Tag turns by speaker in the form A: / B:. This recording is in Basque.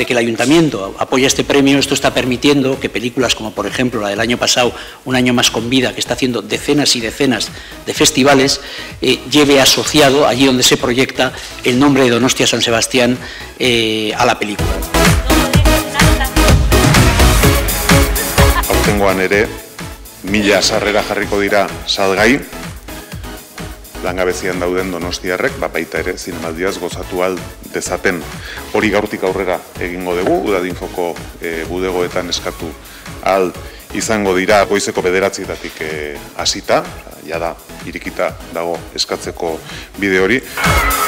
A: de que el Ayuntamiento apoya este premio, esto está permitiendo que películas como, por ejemplo, la del año pasado, Un año más con vida, que está haciendo decenas y decenas de festivales, lleve asociado, allí donde se proyecta, el nombre de Donostia San Sebastián a la película.
B: Aurtengoan ere, 1000 sarrera jarriko dira salgai, langabezian dauden donostiarrek, baita ere, zinemaldiaz gozatu ahal dezaten. Hori gaurtik aurrera egingo dugu, Udadinfoko budegoetan eskatu ahal izango dira goizeko 9:00-tatik hasita, jada irikita dago eskatzeko bide hori.